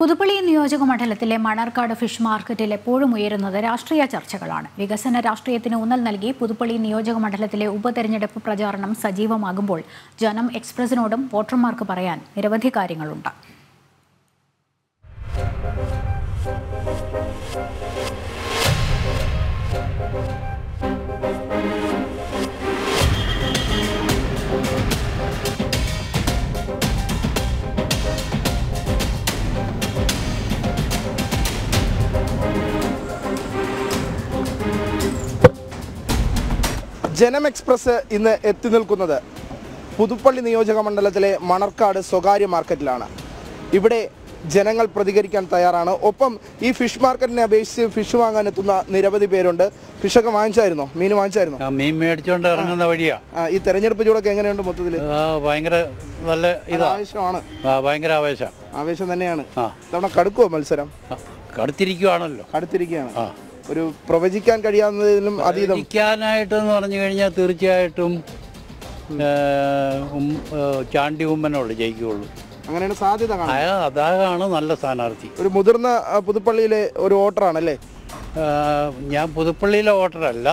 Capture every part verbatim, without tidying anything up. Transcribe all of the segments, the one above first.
പുതുപ്പള്ളി നിയോജക മണ്ഡലത്തിലെ മണർകാട് ഫിഷ് മാർക്കറ്റിൽ എപ്പോഴും ഉയരുന്നത് രാഷ്ട്രീയ ചർച്ചകളാണ്. വികസന രാഷ്ട്രീയത്തിന് ഊന്നൽ നൽകി പുതുപ്പള്ളി നിയോജക മണ്ഡലത്തിലെ ഉപതെരഞ്ഞെടുപ്പ് പ്രചാരണം സജീവമാകുമ്പോൾ ജനം എക്സ്പ്രസിനോടും വോട്ടർമാർക്ക് പറയാൻ നിരവധി കാര്യങ്ങളുണ്ട്. ജനം എക്സ്പ്രസ് ഇന്ന് എത്തി നിൽക്കുന്നത് പുതുപ്പള്ളി നിയോജക മണ്ഡലത്തിലെ മണർകാട് സ്വകാര്യ മാർക്കറ്റിലാണ്. ഇവിടെ ജനങ്ങൾ പ്രതികരിക്കാൻ തയ്യാറാണ്. ഒപ്പം ഈ ഫിഷ് മാർക്കറ്റിനെ അപേക്ഷിച്ച് ഫിഷ് വാങ്ങാൻ എത്തുന്ന നിരവധി പേരുണ്ട്. ഫിഷൊക്കെ വാങ്ങിച്ചായിരുന്നോ? മീൻ വാങ്ങിച്ചായിരുന്നോ? മീൻ മേടിച്ചോണ്ട് ഇറങ്ങുന്ന വഴിയാ. ഈ തെരഞ്ഞെടുപ്പ് ചൂടൊക്കെ എങ്ങനെയുണ്ട് മൊത്തത്തിൽ? ഭയങ്കര നല്ല ഇത് ആവേശമാണ്. ഭയങ്കര ആവേശം ആവേശം തന്നെയാണ്. തവണ കടുക്കുവോ മത്സരം? കടുത്തിരിക്കുവാണല്ലോ. കടുത്തിരിക്കുകയാണ്. ഒരു പ്രവചിക്കാൻ കഴിയാവുന്നതിലും പ്രവചിക്കാനായിട്ടെന്ന് പറഞ്ഞു കഴിഞ്ഞാൽ തീർച്ചയായിട്ടും ചാണ്ടി ഉമ്മനോട് ജയിക്കുകയുള്ളൂ. അങ്ങനെയാണ് സാധ്യത. അതാണ് നല്ല സ്ഥാനാർത്ഥി. ഒരു മുതിർന്ന പുതുപ്പള്ളിയിലെ ഒരു വോട്ടറാണല്ലേ? ഞാൻ പുതുപ്പള്ളിയിലെ വോട്ടറല്ല,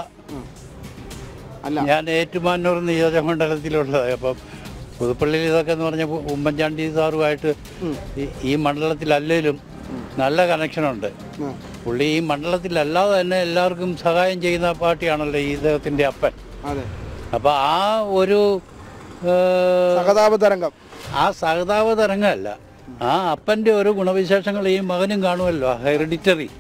ഞാൻ ഏറ്റുമാനൂർ നിയോജക മണ്ഡലത്തിലുള്ളത്. അപ്പം പുതുപ്പള്ളിയിൽ ഇതൊക്കെ എന്ന് പറഞ്ഞാൽ ഉമ്മൻചാണ്ടി സാറുമായിട്ട് ഈ മണ്ഡലത്തിലല്ലേലും നല്ല കണക്ഷനുണ്ട്. പുള്ളി ഈ മണ്ഡലത്തിലല്ലാതെ തന്നെ എല്ലാവർക്കും സഹായം ചെയ്യുന്ന പാർട്ടിയാണല്ലോ ഈ ഇദ്ദേഹത്തിൻ്റെ അപ്പൻ. അപ്പം ആ ഒരു സഹതാപ തരംഗം, ആ സഹതാപ തരംഗമല്ല, ആ അപ്പൻ്റെ ഒരു ഗുണവിശേഷങ്ങൾ ഈ മകനും കാണുമല്ലോ, ഹെറിഡിറ്ററി.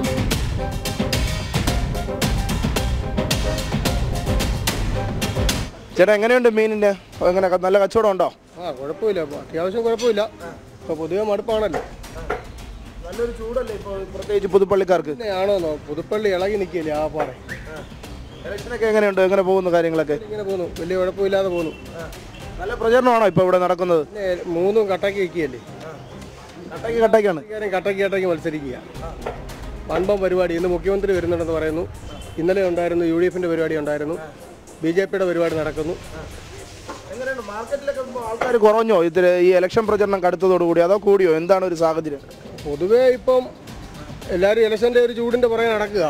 ചേട്ടാ എങ്ങനെയുണ്ട് മീനിൻ്റെ? എങ്ങനെ നല്ല കച്ചവടം ഉണ്ടോ? ആ കുഴപ്പമില്ല, അത്യാവശ്യം കുഴപ്പമില്ല. ഇപ്പോൾ പൊതുവെ മടുപ്പാണല്ലോ. നല്ലൊരു ചൂടല്ലേ ഇപ്പോൾ, പ്രത്യേകിച്ച് പുതുപ്പള്ളിക്കാർക്ക്? ആണോന്നോ, പുതുപ്പള്ളി ഇളകി നിൽക്കില്ലേ ആ പാടെ. ഇലക്ഷനൊക്കെ എങ്ങനെയുണ്ട്? എങ്ങനെ പോകുന്നു കാര്യങ്ങളൊക്കെ? ഇങ്ങനെ പോകുന്നു, വലിയ കുഴപ്പമില്ലാതെ പോകുന്നു. നല്ല പ്രചരണമാണോ ഇപ്പോൾ ഇവിടെ നടക്കുന്നത്? മൂന്നും കട്ടക്ക് നിൽക്കുകയല്ലേ. കട്ടക്ക് കട്ടക്കാണ് കട്ടക്ക് കട്ടക്ക് മത്സരിക്കുക. വൻപം പരിപാടി. ഇന്ന് മുഖ്യമന്ത്രി വരുന്നുണ്ടെന്ന് പറയുന്നു. ഇന്നലെ ഉണ്ടായിരുന്നു യു ഡി എഫിൻ്റെ പരിപാടി ഉണ്ടായിരുന്നു. ബി ജെ പിയുടെ പരിപാടി നടക്കുന്നു. എങ്ങനെയാണ് മാർക്കറ്റിലൊക്കെ ആൾക്കാർ കുറഞ്ഞോ ഇതിൽ ഈ ഇലക്ഷൻ പ്രചരണം കടുത്തതോടുകൂടി, അതോ കൂടിയോ? എന്താണ് ഒരു സാഹചര്യം? പൊതുവേ ഇപ്പം എല്ലാവരും ഇലക്ഷൻ്റെ ഒരു ചൂടിൻ്റെ പുറകെ നടക്കുക.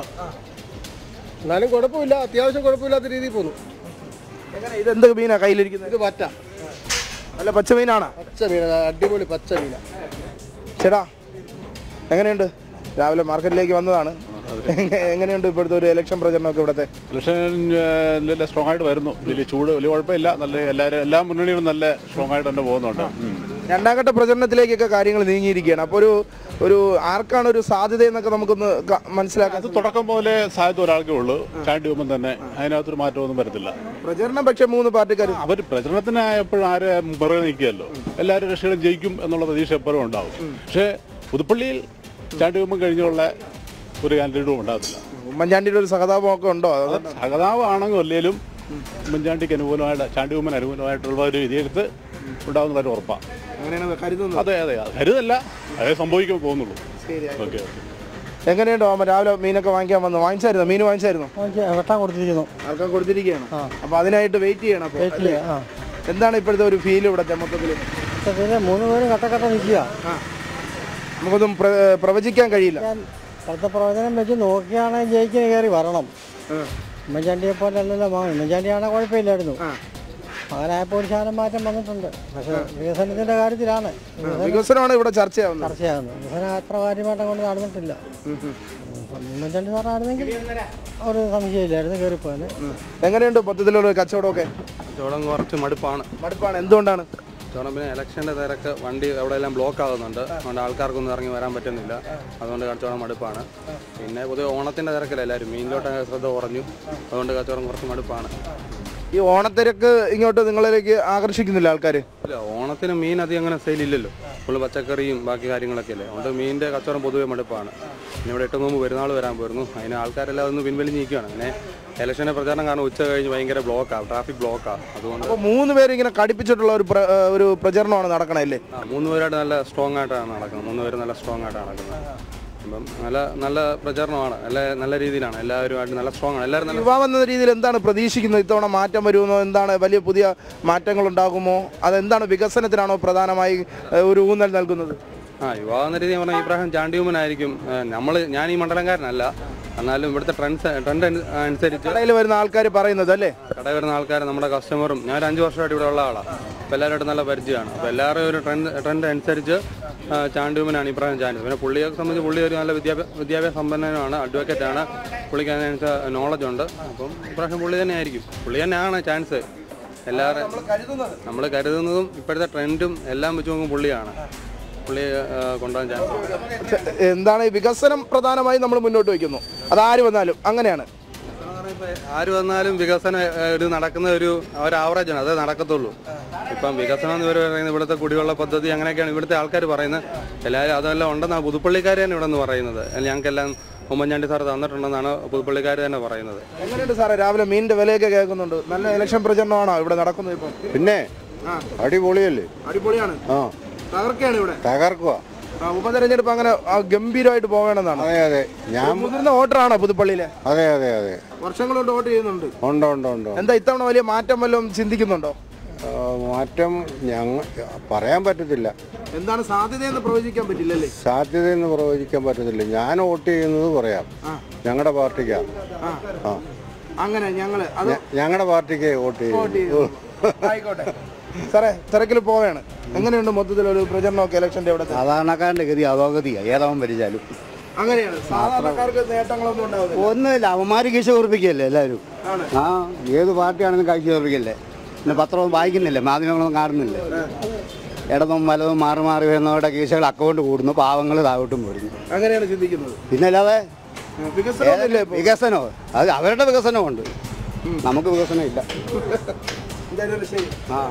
എന്നാലും കുഴപ്പമില്ല, അത്യാവശ്യം കുഴപ്പമില്ലാത്ത രീതിയിൽ പോകുന്നു. എങ്ങനെ ഇതെന്ത് മീനാ കയ്യിലിരിക്കുന്നത്? ഇത് പറ്റ നല്ല പച്ച മീനാണ്. പച്ച മീന, അടിപൊളി പച്ച മീന. ചേട്ടാ എങ്ങനെയുണ്ട്? രാവിലെ മാർക്കറ്റിലേക്ക് വന്നതാണ്. എങ്ങനെയുണ്ട് ഇപ്പോഴത്തെ ഒരു ഇലക്ഷൻ പ്രചരണമൊക്കെ? ഇവിടുത്തെ ഇലക്ഷൻ സ്ട്രോങ് ആയിട്ട് വരുന്നു. വലിയ ചൂട് വലിയ കുഴപ്പമില്ല. നല്ല എല്ലാവരും എല്ലാ മുന്നണികളും നല്ല സ്ട്രോങ് ആയിട്ട് തന്നെ പോകുന്നുണ്ട്. രണ്ടാം ഘട്ട പ്രചരണത്തിലേക്കൊക്കെ കാര്യങ്ങൾ നീങ്ങിയിരിക്കുകയാണ്. അപ്പോൾ ഒരു ഒരു ആർക്കാണ് ഒരു സാധ്യത എന്നൊക്കെ നമുക്കൊന്ന് മനസ്സിലാക്കാം. അത് തുടക്കം പോലെ സാധ്യത ഒരാൾക്കേ ഉള്ളൂ, ചാണ്ടി ഉമ്മൻ തന്നെ. അതിനകത്തൊരു മാറ്റമൊന്നും വരത്തില്ല. പ്രചരണം പക്ഷേ മൂന്ന് പാർട്ടിക്കാർ അവർ പ്രചരണത്തിന് എപ്പോഴും ആരെ പുറകെ നിൽക്കുകയല്ലോ. എല്ലാവരും രക്ഷകളും ജയിക്കും എന്നുള്ള പ്രതീക്ഷ എപ്പോഴും ഉണ്ടാവും. പക്ഷേ പുതുപ്പള്ളിയിൽ ചാണ്ടി ഉമ്മൻ കഴിഞ്ഞുള്ള ഒരു കാൻഡിഡേറ്റും ഉണ്ടാകത്തില്ല. ഉമ്മൻചാണ്ടിയുടെ ഒരു സഹതാപമൊക്കെ ഉണ്ടോ? സഹതാപമാണെങ്കിൽ അല്ലെങ്കിലും ഉമ്മൻചാണ്ടിക്ക് അനുകൂലമായിട്ട്, ചാണ്ടി ഉമ്മൻ അനുകൂലമായിട്ടുള്ള ഒരു വിധിയെടുത്ത് ഉണ്ടാകുന്നതായിട്ട് ഉറപ്പാണ്. അങ്ങനെയാണ് കരുതുന്നത്? അതെ അതെ, കരുതല്ല, അതേ സംഭവിക്കാൻ പോകുന്നുള്ളൂ. Okay okay. എങ്ങനെയുണ്ടോ രാവിലെ മീനൊക്കെ വാങ്ങിക്കാൻ വന്നു? വാങ്ങിച്ചായിരുന്നു? മീൻ വാങ്ങിച്ചായിരുന്നു? വെട്ടാൻ കൊടുത്തിരിക്കുന്നു. ആൾക്കാർ കൊടുത്തിരിക്കുകയാണ്. അപ്പോൾ അതിനായിട്ട് വെയിറ്റ് ചെയ്യണം. അപ്പോൾ എന്താണ് ഇപ്പോഴത്തെ ഒരു ഫീൽ ഇവിടുത്തെ മൊത്തത്തിൽ? മൂന്ന് പേര് കട്ടക്കട്ട നിൽക്കുക. നമുക്കൊന്നും പ്രവചിക്കാൻ കഴിയില്ല. അടുത്ത പ്രവചനം വെച്ച് നോക്കിയാണെങ്കിൽ ജയിക്കാൻ കയറി വരണം. ഉമ്മൻചാണ്ടിയെ പോലെ അല്ലല്ലോ മകൻ. ഉമ്മൻചാണ്ടിയാണെങ്കിൽ കുഴപ്പമില്ലായിരുന്നു. മകനായപ്പോൾ ഒരു ശാലം മാറ്റം വന്നിട്ടുണ്ട്. പക്ഷേ വികസനത്തിൻ്റെ കാര്യത്തിലാണ് വികസനമാണ് ഇവിടെ ചർച്ചയാവുന്നത് ചർച്ചയാകുന്നത് വികസനം അത്ര കാര്യമായിട്ട് കൊണ്ട് നടന്നിട്ടില്ല. ഉമ്മൻചാണ്ടി സാറായിരുന്നെങ്കിൽ ഒരു സംശയമില്ലായിരുന്നു കയറിപ്പോയത്. എങ്ങനെയുണ്ട് മൊത്തത്തിലുള്ള കച്ചവടമൊക്കെ? കച്ചവടം കുറച്ച് മടുപ്പാണ്. മടുപ്പാണ് എന്തുകൊണ്ടാണ്? കച്ചവടം പിന്നെ ഇലക്ഷൻ്റെ തിരക്ക്, വണ്ടി അവിടെ എല്ലാം ബ്ലോക്ക് ആകുന്നുണ്ട്. അതുകൊണ്ട് ആൾക്കാർക്കൊന്നും ഇറങ്ങി വരാൻ പറ്റുന്നില്ല. അതുകൊണ്ട് കച്ചവടം മടുപ്പാണ്. പിന്നെ പൊതുവെ ഓണത്തിൻ്റെ തിരക്കല്ല, എല്ലാവരും മീനിലോട്ട് ശ്രദ്ധ കുറഞ്ഞു. അതുകൊണ്ട് കച്ചവടം കുറച്ച് മടുപ്പാണ്. ഈ ഓണത്തിരക്ക് ഇങ്ങോട്ട് നിങ്ങളിലേക്ക് ആകർഷിക്കുന്നില്ല ആൾക്കാർ? ഇല്ല, ഓണത്തിന് മീൻ അധികം അങ്ങനെ സെയിലില്ലല്ലോ. ഫുള്ള് പച്ചക്കറിയും ബാക്കി കാര്യങ്ങളൊക്കെ അല്ലേ. അതുകൊണ്ട് മീനിൻ്റെ കച്ചവടം പൊതുവെ മടുപ്പാണ്. പിന്നെ ഇവിടെ എട്ട് മുമ്പ് പെരുന്നാൾ വരാൻ പോയിരുന്നു. അതിന് ആൾക്കാരെല്ലാം ഒന്ന് പിൻവലിഞ്ഞ് നിൽക്കുകയാണ്. അങ്ങനെ ഇലക്ഷൻ്റെ പ്രചാരണം കാരണം ഉച്ച കഴിഞ്ഞ് ഭയങ്കര ബ്ലോക്കാണ്, ട്രാഫിക് ബ്ലോക്കാണ്. അതുകൊണ്ട് മൂന്ന് പേര് ഇങ്ങനെ കടിപ്പിച്ചിട്ടുള്ള ഒരു ഒരു പ്രചരണമാണ് നടക്കണല്ലേ? ആ മൂന്ന് പേരായിട്ട് നല്ല സ്ട്രോങ് ആയിട്ടാണ് നടക്കുന്നത്. മൂന്ന് പേര് നല്ല സ്ട്രോങ് ആയിട്ടാണ് നടക്കുന്നത്. അപ്പം നല്ല നല്ല പ്രചാരണമാണ്, നല്ല നല്ല രീതിയിലാണ്, എല്ലാവരുമായിട്ട് നല്ല സ്ട്രോങ് ആണ്. എല്ലാവരും യുവാവെന്ന രീതിയിൽ എന്താണ് പ്രതീക്ഷിക്കുന്നത്? ഇത്തവണ മാറ്റം വരുമെന്നോ, എന്താണ് വലിയ പുതിയ മാറ്റങ്ങൾ ഉണ്ടാകുമോ, അതെന്താണ് വികസനത്തിനാണോ പ്രധാനമായി ഒരു ഊന്നൽ നൽകുന്നത്? ആ യുവാവെന്ന രീതി പറഞ്ഞാൽ ഈ പ്രാവശ്യം ചാണ്ടിയുമനായിരിക്കും. നമ്മൾ ഞാൻ ഈ മണ്ഡലംകാരനല്ല, എന്നാലും ഇവിടുത്തെ ട്രെൻഡ് ട്രെൻഡ് അനുസരിച്ച് കടയിൽ വരുന്ന ആൾക്കാർ പറയുന്നത് അല്ലേ, കടയിൽ വരുന്ന ആൾക്കാർ നമ്മുടെ കസ്റ്റമറും, ഞാൻ ഒരു അഞ്ച് വർഷമായിട്ട് ഇവിടെ ഉള്ള ആളാണ്, അപ്പോൾ എല്ലാവരുമായിട്ട് നല്ല പരിചയമാണ്. അപ്പോൾ എല്ലാവരും ഒരു ട്രെൻഡ് ട്രെൻഡ് അനുസരിച്ച് ചാണ്ടിയുമനാണ് ഈ പ്രാവശ്യം ചാണ്ടി. പിന്നെ പുള്ളിയെ സംബന്ധിച്ച് പുള്ളി ഒരു നല്ല വിദ്യാഭ്യാസ വിദ്യാഭ്യാസ സമ്പന്നനാണ്, അഡ്വക്കേറ്റാണ്, പുള്ളിക്ക് അതിനനുസരിച്ച് നോളജ് ഉണ്ട്. അപ്പം ഈ പ്രാവശ്യം പുള്ളി തന്നെ ആയിരിക്കും, പുള്ളി തന്നെയാണ് ചാൻസ്. എല്ലാവരും നമ്മൾ കരുതുന്നതും ഇപ്പോഴത്തെ ട്രെൻഡും എല്ലാം വെച്ച് നോക്കുമ്പോൾ പുള്ളിയാണ് പുള്ളി കൊണ്ടുപോകാൻ ചാൻസ്. എന്താണ് ഈ വികസനം പ്രധാനമായി നമ്മൾ മുന്നോട്ട് വയ്ക്കുന്നു, അത് ആര് വന്നാലും അങ്ങനെയാണ്. ആര് വന്നാലും വികസനം ഒരു നടക്കുന്ന ഒരു ഒരു ആവറേജാണ്, അതേ നടക്കത്തുള്ളൂ. ഇപ്പം വികസനം എന്ന് പറയുന്നത് ഇവിടുത്തെ കുടിവെള്ള പദ്ധതി അങ്ങനെയൊക്കെയാണ് ഇവിടുത്തെ ആൾക്കാർ പറയുന്നത്. എല്ലാവരും അതെല്ലാം ഉണ്ടെന്നാണ് പുതുപ്പള്ളിക്കാർ തന്നെ ഇവിടെ നിന്ന് പറയുന്നത്. ഞങ്ങൾക്കെല്ലാം ഉമ്മൻചാണ്ടി സാർ തന്നിട്ടുണ്ടെന്നാണ് പുതുപ്പള്ളിക്കാർ തന്നെ പറയുന്നത്. എങ്ങനെയുണ്ട് സാറേ, രാവിലെ മീനിന്റെ വിലയൊക്കെ കേൾക്കുന്നുണ്ട്, നല്ല ഇലക്ഷൻ പ്രചരണമാണോ ഇവിടെ നടക്കുന്നത് ഇപ്പം? പിന്നെ അടിപൊളിയല്ലേ, അടിപൊളിയാണ്, തകർക്കുകയാണ് ഇവിടെ, തകർക്കുക. ഉപതെരഞ്ഞെടുപ്പ് അങ്ങനെ ഗംഭീരമായിട്ട് പോകണമെന്നാണ്. അതെ അതെ, ഞാൻ മുതിർന്ന വോട്ടറാണോ പുതുപ്പള്ളിയിലെ? അതെ അതെ അതെ, വർഷങ്ങളോട്ട് വോട്ട് ചെയ്യുന്നുണ്ട്. ഉണ്ട് ഉണ്ട് ഉണ്ട്. എന്താ ഇത്തവണ വലിയ മാറ്റം വല്ലതും ചിന്തിക്കുന്നുണ്ടോ? മാറ്റം ഞങ്ങൾ പറയാൻ പറ്റത്തില്ല. എന്താണ് സാധ്യതയെന്ന് പ്രവചിക്കാൻ പറ്റില്ലല്ലേ? സാധ്യതയെന്ന് പ്രവചിക്കാൻ പറ്റത്തില്ല. ഞാൻ വോട്ട് ചെയ്യുന്നത് പറയാം, ഞങ്ങളുടെ പാർട്ടിക്കാ. ആ അങ്ങനെ ഞങ്ങള് ഞങ്ങളുടെ പാർട്ടിക്ക് വോട്ട് ചെയ്യും. ആയിക്കോട്ടെ സാറേ, തിരക്കിൽ പോവുകയാണ്. എങ്ങനെയുണ്ട് മൊത്തത്തിലൊരു പ്രചരണമൊക്കെ ഇലക്ഷന്റെ ഇവിടെ? സാധാരണക്കാരൻ്റെ ഗതി അധോഗതിയാ, ഏതാവും ഭരിച്ചാലും അങ്ങനെയാണ്. സാധാരണക്കാർക്ക് നേട്ടങ്ങളൊന്നും ഉണ്ടാവുന്നില്ല. ഒന്നുമില്ല, അവന്മാർ കീശ കുറിപ്പിക്കല്ലേ എല്ലാവരും. ആ ഏത് പാർട്ടിയാണെങ്കിലും കഴിച്ചു കുറിപ്പിക്കല്ലേ. പിന്നെ പത്രവും വായിക്കുന്നില്ലേ, മാധ്യമങ്ങളൊന്നും കാണുന്നില്ല. ഇടതും വലതും മാറി മാറി വരുന്നവരുടെ കീശകൾ അക്കൗണ്ട് കൂടുന്നു, പാവങ്ങൾ താഴോട്ടും വരുന്നു. അങ്ങനെയാണ് ചിന്തിക്കുന്നത്. പിന്നെ അല്ലാതെ വികസനമോ? അത് അവരുടെ വികസനമുണ്ട്, നമുക്ക് വികസനം ഇല്ല. ആ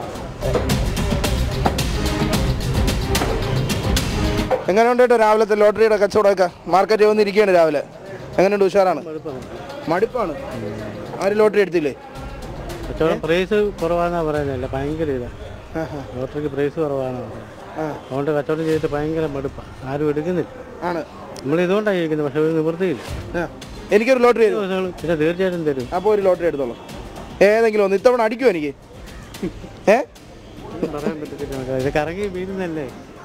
എങ്ങനെയുണ്ട് കേട്ടോ രാവിലത്തെ ലോട്ടറിയുടെ കച്ചവടമൊക്കെ? മാർക്കറ്റ് വന്നിരിക്കുകയാണ് രാവിലെ. എങ്ങനെയുണ്ട്? ഉഷാറാണ്? മടുപ്പാണ്. ആര് ലോട്ടറി എടുത്തില്ലേ? കച്ചവടം പ്രൈസ് കുറവാണെന്നാ പറയുന്നില്ല, ഭയങ്കര ഇതാ. ലോട്ടറിക്ക് പ്രൈസ് കുറവാണ്, അതുകൊണ്ട് കച്ചവടം ചെയ്തിട്ട് ഭയങ്കര മടുപ്പാണ്, ആരും എടുക്കുന്നില്ല. ആണ് നമ്മൾ ഇതുകൊണ്ടാണ് ചോദിക്കുന്നത്, പക്ഷെ ഒരു നിവൃത്തിയില്ല. എനിക്കൊരു ലോട്ടറി പിന്നെ തീർച്ചയായിട്ടും തരും. അപ്പോൾ ഒരു ലോട്ടറി എടുത്തോളൂ, ഏതെങ്കിലും ഒന്ന്. ഇത്തവണ അടിക്കുമോ എനിക്ക്? ഏ പറയാൻ പറ്റത്തില്ല, ഇത് കറങ്ങി വീഴുന്നല്ലേ.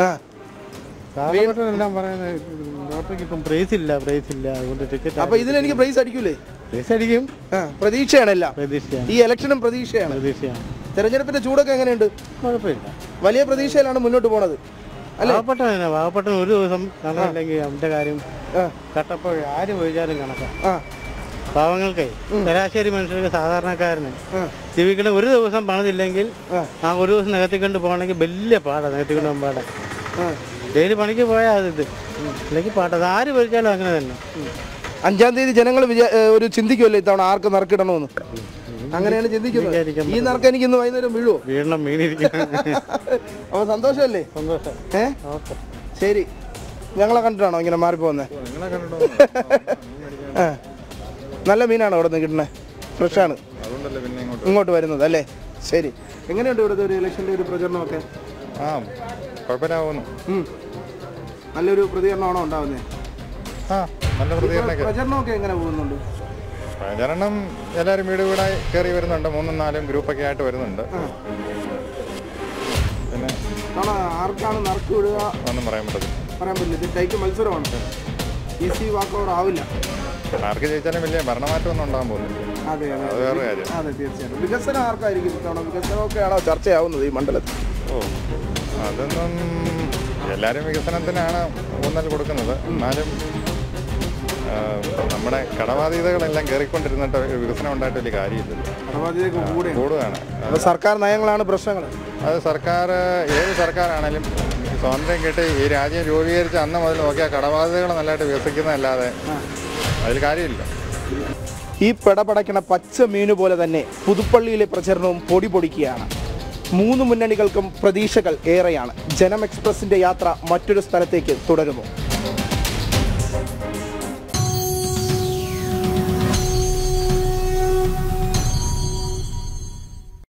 എല്ലാം പറയുന്നത് ലോട്ടറിക്ക് ഇപ്പം പ്രൈസ് ഇല്ല, പ്രൈസ് ഇല്ല, അതുകൊണ്ട് ടിക്കറ്റ്. അപ്പൊ ഇതിലെനിക്ക് പ്രൈസ് അടിക്കൂലേ? പ്രൈസ് അടിക്കും, പ്രതീക്ഷയാണല്ല. പ്രതീക്ഷയാണ്, ഈ ഇലക്ഷനും പ്രതീക്ഷയാണ്. പ്രതീക്ഷയാണ്. തെരഞ്ഞെടുപ്പിന്റെ ചൂടൊക്കെ എങ്ങനെയുണ്ട്? കുഴപ്പമില്ല, വലിയ പ്രതീക്ഷയിലാണ് മുന്നോട്ട് പോണത്. പാവപ്പെട്ട പാവപ്പെട്ട ഒരു ദിവസം കാണാനില്ലെങ്കിൽ അവന്റെ കാര്യം കട്ടപ്പോൾ ആര് പോയിച്ചാലും കണക്കാം. പാവങ്ങൾക്കേ, ശരാശരി മനുഷ്യർക്ക്, സാധാരണക്കാരന് ജീവിക്കണ ഒരു ദിവസം പണിതില്ലെങ്കിൽ ആ ഒരു ദിവസം നികത്തിക്കൊണ്ട് പോകണമെങ്കിൽ വലിയ പാടാണ്. നികത്തിക്കൊണ്ട് പോകാൻ പാടാ. ഡെയിലി പണിക്ക് പോയാൽ അത് ഇത് അല്ലെങ്കിൽ പാട്ടത് ആര് ഭരിച്ചാലും അങ്ങനെ തന്നെ. അഞ്ചാം തീയതി ജനങ്ങൾ ഒരു ചിന്തിക്കുമല്ലോ ഇത്തവണ ആർക്ക് നറുക്കിടണമെന്ന്. അങ്ങനെയാണ് ചിന്തിക്കുന്നത്. ഈ നറുക്ക് എനിക്ക് ഇന്ന് വൈകുന്നേരം വീഴുവോ? വീഴണം, മീനിരിക്കും. അപ്പൊ സന്തോഷമല്ലേ? സന്തോഷം. ഏ ശരി, ഞങ്ങളെ കണ്ടിട്ടാണോ ഇങ്ങനെ മാറിപ്പോന്നെ? നല്ല മീനാണോ ഇവിടെ നിന്ന് കിട്ടുന്നത്? ഫ്രഷാണ്, ഇങ്ങോട്ട് വരുന്നത് അല്ലേ? ശരി. എങ്ങനെയുണ്ട് ഇവിടുത്തെ ഒരു ഇലക്ഷൻ്റെ ഒരു പ്രചരണമൊക്കെ? ആ കുഴപ്പമില്ലാവുന്നു. നല്ലൊരു പ്രതികരണമാണോ ഉണ്ടാവുന്നത്? ആ നല്ല പ്രതികരണം. പ്രചരണമൊക്കെ എങ്ങനെ പോകുന്നുണ്ട്? പ്രചരണം എല്ലാവരും വീട് വീടായി കയറി വരുന്നുണ്ട്, മൂന്നും നാലും ഗ്രൂപ്പൊക്കെ ആയിട്ട് വരുന്നുണ്ട്. പിന്നെ ആർക്കാണ് നറുക്ക് വിടുക ഒന്നും പറയാൻ പറ്റത്തില്ല, പറയാൻ പറ്റില്ല. ഇത് ടൈറ്റ് മത്സരമാണ്, ഈസി വാക്ക് ഓവർ ആവില്ല. ആർക്ക് ജയിച്ചാലും വലിയ ഭരണമാറ്റം ഒന്നും ഉണ്ടാകാൻ പോകുന്നില്ല. അതെ അതെ, അത് വേറെ കാര്യം. അതെ തീർച്ചയായിട്ടും. വികസനം ആർക്കായിരിക്കും ഇത്തവണ? വികസനമൊക്കെയാണോ ചർച്ചയാവുന്നത് ഈ മണ്ഡലത്തിൽ? ഓ അതൊന്നും, എല്ലാവരും വികസനത്തിനാണ് ഊന്നൽ കൊടുക്കുന്നത്. എന്നാലും നമ്മുടെ കടബാധ്യതകളെല്ലാം കയറിക്കൊണ്ടിരുന്നിട്ട് വികസനം ഉണ്ടായിട്ട് വലിയ കാര്യമില്ലല്ലോ, കൂടുകയാണ്. സർക്കാർ നയങ്ങളാണ് പ്രശ്നങ്ങൾ. അത് സർക്കാർ, ഏത് സർക്കാരാണേലും സ്വാതന്ത്ര്യം കിട്ടി ഈ രാജ്യം രൂപീകരിച്ച അന്ന് മുതൽ നോക്കിയാൽ കടബാധ്യതകൾ നല്ലതായിട്ട് വികസിക്കുന്നതല്ലാതെ അതിൽ കാര്യമില്ല. ഈ പെടപടയ്ക്കണ പച്ച മീനു പോലെ തന്നെ പുതുപ്പള്ളിയിലെ പ്രചരണവും പൊടി പൊടിക്കുകയാണ്. മൂന്ന് മുന്നണികൾക്കും പ്രതീക്ഷകൾ ഏറെയാണ്. ജനം എക്സ്പ്രസിന്റെ യാത്ര മറ്റൊരു സ്ഥലത്തേക്ക് തുടരുന്നു.